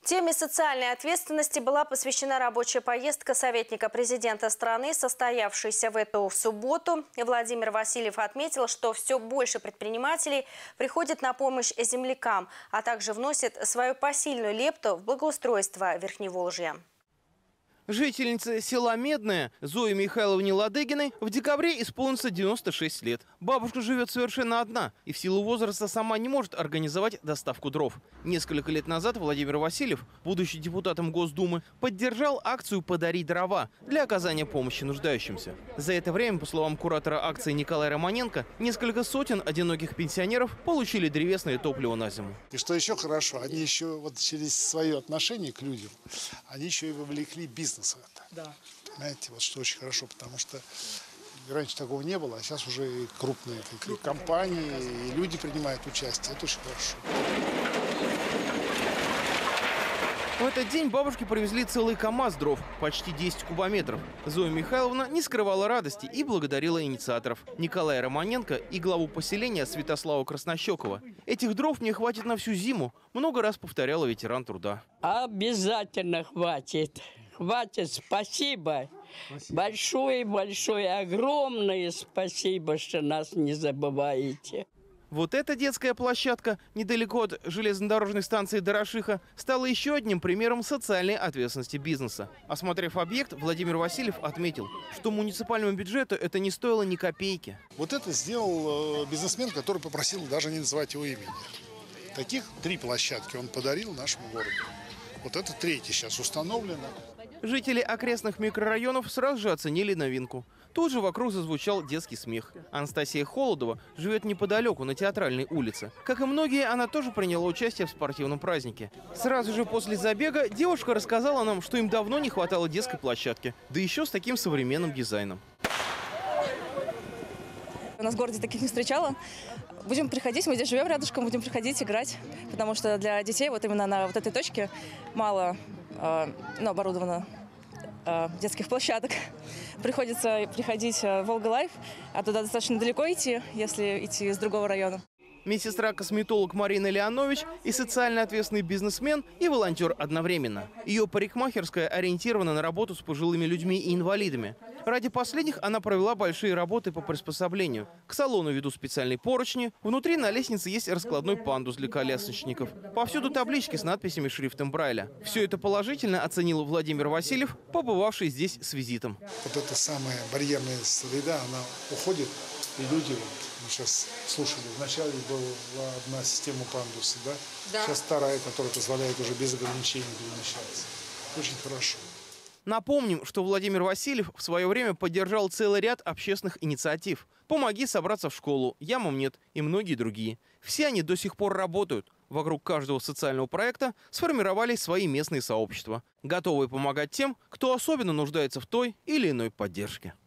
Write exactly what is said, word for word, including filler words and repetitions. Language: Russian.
Теме социальной ответственности была посвящена рабочая поездка советника президента страны, состоявшаяся в эту субботу. Владимир Васильев отметил, что все больше предпринимателей приходят на помощь землякам, а также вносят свою посильную лепту в благоустройство Верхневолжья. Жительнице села Медное Зое Михайловне Ладыгиной в декабре исполнится девяносто шесть лет. Бабушка живет совершенно одна и в силу возраста сама не может организовать доставку дров. Несколько лет назад Владимир Васильев, будучи депутатом Госдумы, поддержал акцию «Подари дрова» для оказания помощи нуждающимся. За это время, по словам куратора акции Николая Романенко, несколько сотен одиноких пенсионеров получили древесное топливо на зиму. И что еще хорошо, они еще вот через свое отношение к людям, они еще и вовлекли бизнес. Да. Понимаете, вот что очень хорошо, потому что раньше такого не было, а сейчас уже и крупные такие компании, и люди принимают участие. Это очень хорошо. В этот день бабушке привезли целый КАМАЗ дров, почти десять кубометров. Зоя Михайловна не скрывала радости и благодарила инициаторов Николая Романенко и главу поселения Святослава Краснощекова. Этих дров мне хватит на всю зиму, много раз повторяла ветеран труда. Обязательно хватит. Хватит, спасибо. Большое-большое, огромное спасибо, что нас не забываете. Вот эта детская площадка недалеко от железнодорожной станции Дорошиха стала еще одним примером социальной ответственности бизнеса. Осмотрев объект, Владимир Васильев отметил, что муниципальному бюджету это не стоило ни копейки. Вот это сделал бизнесмен, который попросил даже не называть его имени. Таких три площадки он подарил нашему городу. Вот это третья сейчас установлена. Жители окрестных микрорайонов сразу же оценили новинку. Тут же вокруг зазвучал детский смех. Анастасия Холодова живет неподалеку, на Театральной улице. Как и многие, она тоже приняла участие в спортивном празднике. Сразу же после забега девушка рассказала нам, что им давно не хватало детской площадки, да еще с таким современным дизайном. У нас в городе таких не встречала. Будем приходить, мы здесь живем рядышком, будем приходить играть, потому что для детей вот именно на вот этой точке мало э, ну, оборудовано э, детских площадок. Приходится приходить в Волга Лайф, а туда достаточно далеко идти, если идти из другого района. Медсестра-косметолог Марина Леонович и социально ответственный бизнесмен и волонтер одновременно. Ее парикмахерская ориентирована на работу с пожилыми людьми и инвалидами. Ради последних она провела большие работы по приспособлению. К салону ведут специальные поручни. Внутри на лестнице есть раскладной пандус для колясочников. Повсюду таблички с надписями шрифтом Брайля. Все это положительно оценил Владимир Васильев, побывавший здесь с визитом. Вот эта самая барьерная среда, она уходит, и люди, вот, мы сейчас слушали, вначале была одна система пандуса, да? Да. Сейчас вторая, которая позволяет уже без ограничений перемещаться. Очень хорошо. Напомним, что Владимир Васильев в свое время поддержал целый ряд общественных инициатив. «Помоги собраться в школу», «Ямам нет» и многие другие. Все они до сих пор работают. Вокруг каждого социального проекта сформировались свои местные сообщества, готовые помогать тем, кто особенно нуждается в той или иной поддержке.